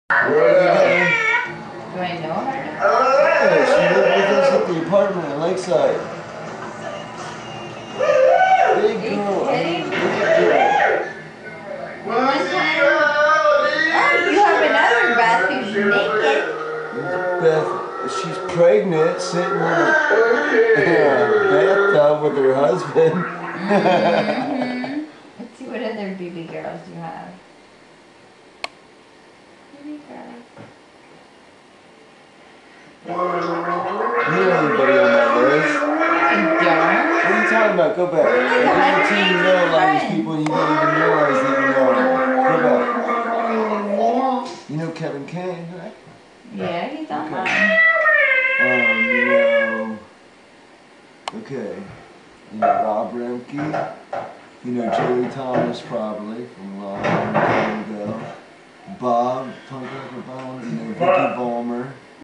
Yeah. Do I know her? Yeah, she lived with us at the apartment in Lakeside. Big girl. Kidding? Big girl. One time. Oh, you have another Beth who's naked. Beth, she's pregnant, sitting in a bathtub with her husband. Let's see what other baby girls you have. Baby girls. You know anybody on my list? I don't. What are you talking about? Go back. I guarantee you know a lot of these people and you don't even realize that you know them. Go back. You know Kevin Kane, right? Yeah, he's on mine. You know, okay. You know Rob Remke. You know Joey Thomas probably from a long time ago. Bob, Punk Rocker Bob. You know Vicky Vollmer.